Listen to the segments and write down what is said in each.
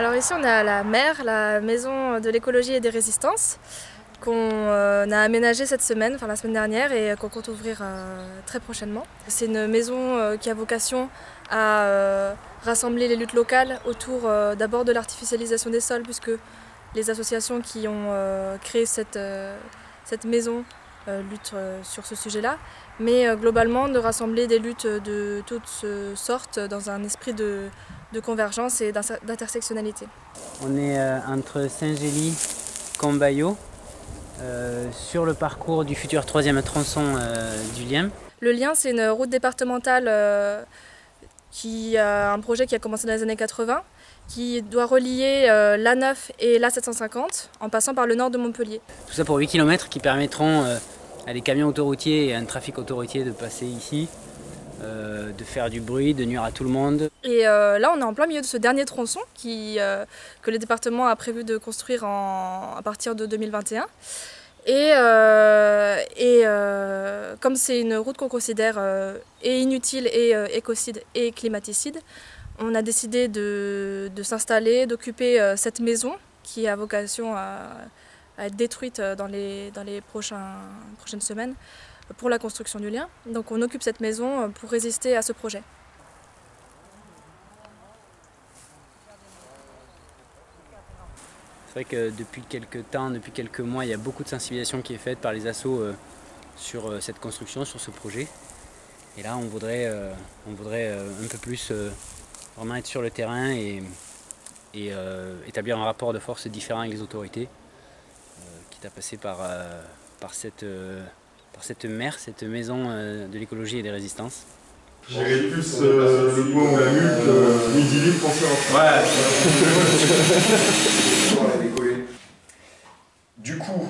Alors ici on est à la MER, la Maison de l'écologie et des résistances, qu'on a aménagée cette semaine, enfin la semaine dernière, et qu'on compte ouvrir très prochainement. C'est une maison qui a vocation à rassembler les luttes locales autour d'abord de l'artificialisation des sols, puisque les associations qui ont créé cette maison luttent sur ce sujet-là, mais globalement de rassembler des luttes de toutes sortes dans un esprit de convergence et d'intersectionnalité. On est entre Saint-Gély et Combaillot, sur le parcours du futur troisième tronçon du Lien. Le Lien, c'est une route départementale qui a un projet qui a commencé dans les années 80, qui doit relier l'A9 et l'A750 en passant par le nord de Montpellier. Tout ça pour 8 km qui permettront à des camions autoroutiers et à un trafic autoroutier de passer ici, de faire du bruit, de nuire à tout le monde. Et là on est en plein milieu de ce dernier tronçon que le département a prévu de construire à partir de 2021. Comme c'est une route qu'on considère et inutile et écocide et climaticide, on a décidé de s'installer, d'occuper cette maison qui a vocation à être détruite dans les prochaines semaines pour la construction du Lien. Donc on occupe cette maison pour résister à ce projet. C'est vrai que depuis quelques temps, depuis quelques mois, il y a beaucoup de sensibilisation qui est faite par les assos sur cette construction, sur ce projet. Et là, on voudrait un peu plus vraiment être sur le terrain et établir un rapport de force différent avec les autorités, quitte à passer par cette MER, cette maison de l'écologie et des résistances. J'irais plus le point où la mute, midi libre, penser en ouais. Du coup,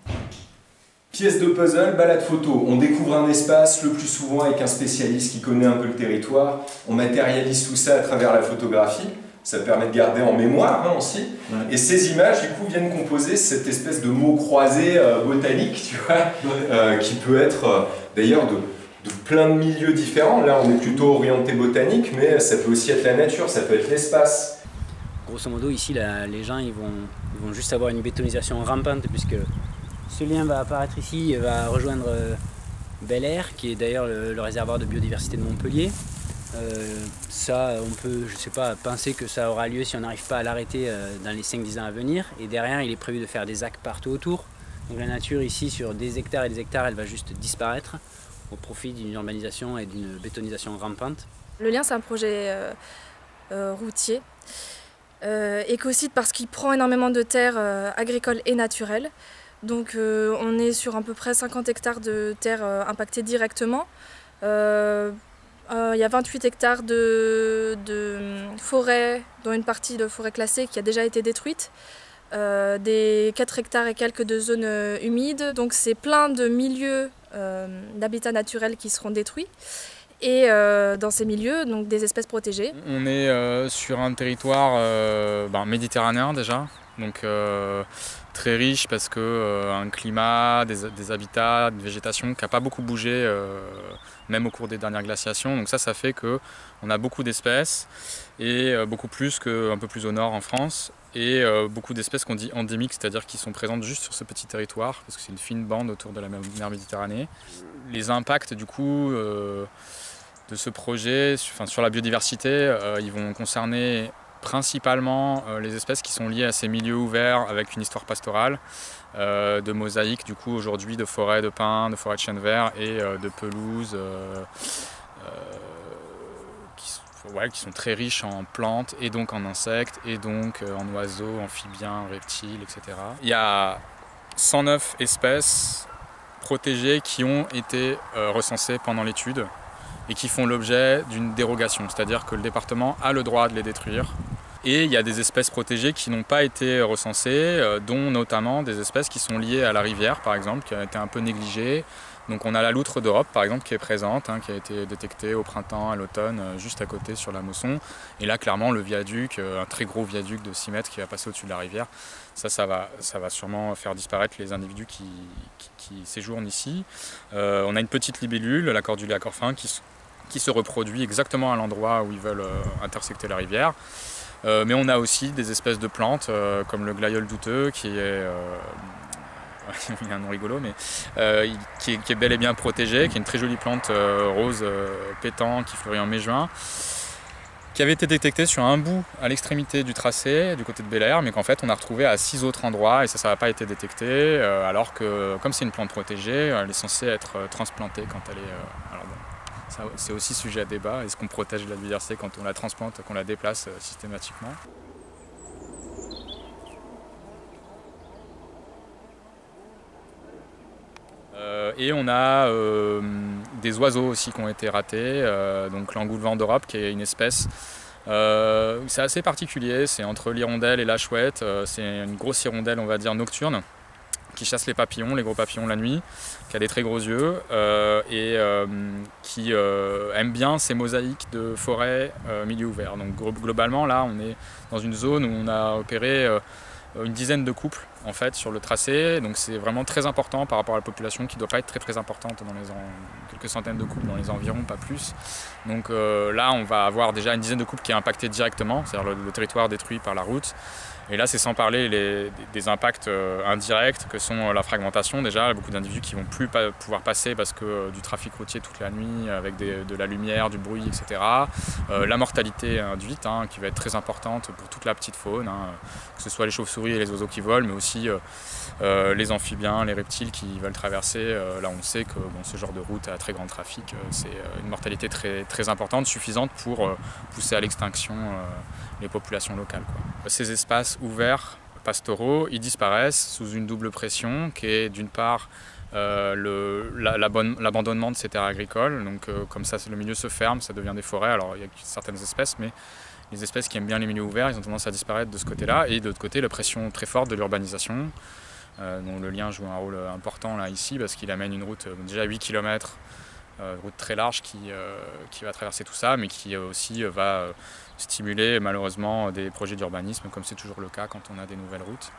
pièce de puzzle, balade photo. On découvre un espace, le plus souvent avec un spécialiste qui connaît un peu le territoire. On matérialise tout ça à travers la photographie. Ça permet de garder en mémoire aussi. Ouais. Et ces images, du coup, viennent composer cette espèce de mot croisé botanique, tu vois, qui peut être d'ailleurs de plein de milieux différents. Là, on est plutôt orienté botanique, mais ça peut aussi être la nature, ça peut être l'espace. Grosso modo, ici, les gens ils vont juste avoir une bétonisation rampante, puisque ce lien va apparaître ici et va rejoindre Bel Air, qui est d'ailleurs le réservoir de biodiversité de Montpellier. Ça, on peut, je sais pas, penser que ça aura lieu si on n'arrive pas à l'arrêter dans les 5-10 ans à venir. Et derrière, il est prévu de faire des actes partout autour. Donc la nature ici, sur des hectares et des hectares, elle va juste disparaître au profit d'une urbanisation et d'une bétonisation rampante. Le Lien, c'est un projet routier, écocide parce qu'il prend énormément de terres agricoles et naturelles. Donc on est sur à peu près 50 hectares de terres impactées directement. Il y a 28 hectares de forêt, dont une partie de forêt classée qui a déjà été détruite. Des 4 hectares et quelques de zones humides. Donc c'est plein de milieux d'habitats naturels qui seront détruits. Et dans ces milieux, donc des espèces protégées. On est sur un territoire méditerranéen déjà, donc très riche parce que un climat, des habitats, une végétation qui n'a pas beaucoup bougé, même au cours des dernières glaciations. Donc ça fait qu'on a beaucoup d'espèces, et beaucoup plus qu'un peu plus au nord en France, et beaucoup d'espèces qu'on dit endémiques, c'est-à-dire qui sont présentes juste sur ce petit territoire, parce que c'est une fine bande autour de la mer Méditerranée. Les impacts du coup de ce projet sur la biodiversité, ils vont concerner principalement les espèces qui sont liées à ces milieux ouverts avec une histoire pastorale, de mosaïques du coup aujourd'hui, de forêts de pins, de forêts de chênes verts et de pelouses qui sont très riches en plantes et donc en insectes et donc en oiseaux, amphibiens, reptiles, etc. Il y a 109 espèces protégées qui ont été recensées pendant l'étude et qui font l'objet d'une dérogation, c'est-à-dire que le département a le droit de les détruire. Et il y a des espèces protégées qui n'ont pas été recensées, dont notamment des espèces qui sont liées à la rivière, par exemple, qui a été un peu négligée. Donc on a la loutre d'Europe, par exemple, qui est présente, qui a été détectée au printemps, à l'automne, juste à côté sur la Mosson. Et là, clairement, le viaduc, un très gros viaduc de 6 mètres qui va passer au-dessus de la rivière, ça va sûrement faire disparaître les individus qui séjournent ici. On a une petite libellule, la Cordula corfin, qui se reproduit exactement à l'endroit où ils veulent intersecter la rivière. Mais on a aussi des espèces de plantes comme le glaïeul douteux qui est... il y a un nom rigolo, mais qui est bel et bien protégé, qui est une très jolie plante rose pétant qui fleurit en mai-juin, qui avait été détectée sur un bout à l'extrémité du tracé, du côté de Bel-Air, mais qu'en fait on a retrouvé à 6 autres endroits et ça n'a pas été détecté, alors que comme c'est une plante protégée, elle est censée être transplantée quand elle est... alors bon, c'est aussi sujet à débat, est-ce qu'on protège la biodiversité quand on la transplante, qu'on la déplace systématiquement? Et on a des oiseaux aussi qui ont été ratés, donc l'angoule vent d'Europe qui est une espèce, c'est assez particulier, c'est entre l'hirondelle et la chouette, c'est une grosse hirondelle on va dire nocturne qui chasse les papillons, les gros papillons la nuit, qui a des très gros yeux et qui aime bien ces mosaïques de forêt milieu ouvert. Donc globalement là on est dans une zone où on a opéré une dizaine de couples en fait sur le tracé, donc c'est vraiment très important par rapport à la population qui ne doit pas être très importante dans quelques centaines de couples dans les environs, pas plus. Donc là on va avoir déjà une dizaine de couples qui est impacté directement, c'est-à-dire le territoire détruit par la route. Et là c'est sans parler des impacts indirects que sont la fragmentation déjà, beaucoup d'individus qui ne vont plus pouvoir passer parce que du trafic routier toute la nuit avec de la lumière, du bruit, etc. La mortalité induite qui va être très importante pour toute la petite faune, que ce soit les chauves-souris et les oiseaux qui volent, mais aussi les amphibiens, les reptiles qui veulent traverser. Là on sait que ce genre de route à très grand trafic, c'est une mortalité très importante, suffisante pour pousser à l'extinction les populations locales, quoi. Ces espaces ouverts pastoraux, ils disparaissent sous une double pression qui est d'une part l'abandonnement de ces terres agricoles, donc comme ça le milieu se ferme, ça devient des forêts. Alors il y a certaines espèces, mais les espèces qui aiment bien les milieux ouverts, ils ont tendance à disparaître de ce côté-là, et de l'autre côté la pression très forte de l'urbanisation, dont le lien joue un rôle important là ici, parce qu'il amène une route déjà 8 km, route très large qui va traverser tout ça, mais qui aussi va stimuler malheureusement des projets d'urbanisme, comme c'est toujours le cas quand on a des nouvelles routes.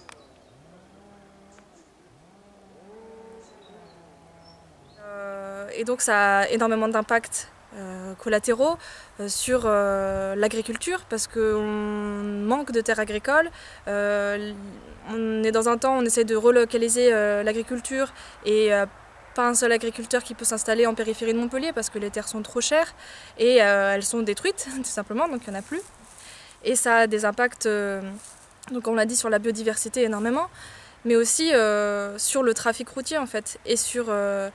Et donc ça a énormément d'impacts collatéraux sur l'agriculture, parce qu'on manque de terres agricoles. On est dans un temps où on essaie de relocaliser l'agriculture et pas un seul agriculteur qui peut s'installer en périphérie de Montpellier parce que les terres sont trop chères et elles sont détruites tout simplement, donc il n'y en a plus. Et ça a des impacts, donc on l'a dit, sur la biodiversité énormément, mais aussi sur le trafic routier en fait. Et sur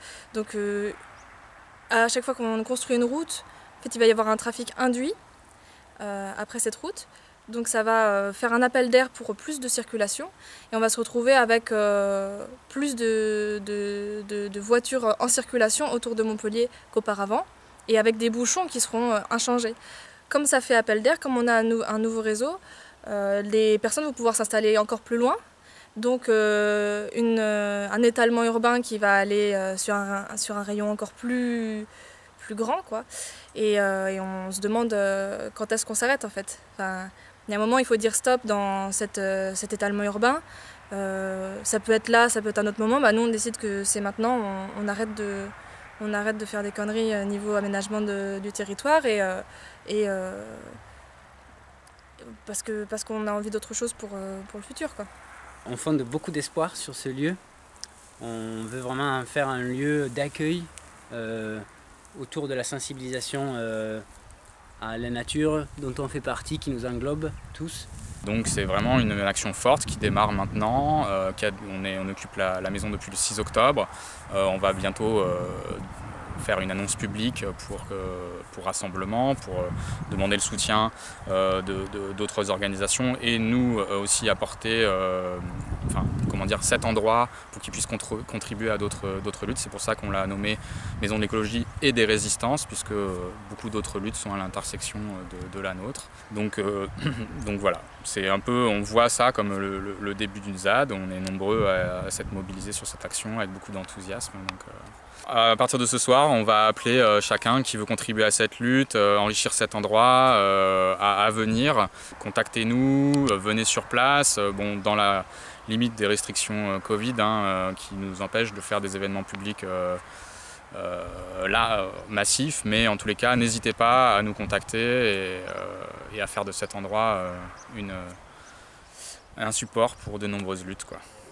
à chaque fois qu'on construit une route, en fait, il va y avoir un trafic induit après cette route. Donc ça va faire un appel d'air pour plus de circulation et on va se retrouver avec plus de voitures en circulation autour de Montpellier qu'auparavant et avec des bouchons qui seront inchangés. Comme ça fait appel d'air, comme on a un nouveau réseau, les personnes vont pouvoir s'installer encore plus loin. Donc un étalement urbain qui va aller sur un rayon encore plus grand, quoi. Et on se demande quand est-ce qu'on s'arrête en fait. Enfin, il y a un moment, il faut dire stop dans cet étalement urbain. Ça peut être là, ça peut être un autre moment. Nous, on décide que c'est maintenant. On arrête de faire des conneries niveau aménagement du territoire parce qu'on a envie d'autre chose pour le futur, quoi. On fonde beaucoup d'espoir sur ce lieu. On veut vraiment faire un lieu d'accueil autour de la sensibilisation à la nature dont on fait partie, qui nous englobe tous. Donc c'est vraiment une action forte qui démarre maintenant. On occupe la maison depuis le 6 octobre. On va bientôt faire une annonce publique pour rassemblement, pour demander le soutien d'autres organisations et nous aussi apporter cet endroit pour qu'ils puissent contribuer à d'autres luttes. C'est pour ça qu'on l'a nommé Maison de l'écologie et des résistances, puisque beaucoup d'autres luttes sont à l'intersection de la nôtre. Donc voilà, c'est un peu, on voit ça comme le début d'une ZAD. On est nombreux à s'être mobilisés sur cette action avec beaucoup d'enthousiasme. À partir de ce soir, on va appeler chacun qui veut contribuer à cette lutte, enrichir cet endroit, à venir. Contactez-nous, venez sur place, dans la limite des restrictions Covid qui nous empêchent de faire des événements publics massifs, mais en tous les cas, n'hésitez pas à nous contacter à faire de cet endroit un support pour de nombreuses luttes, quoi.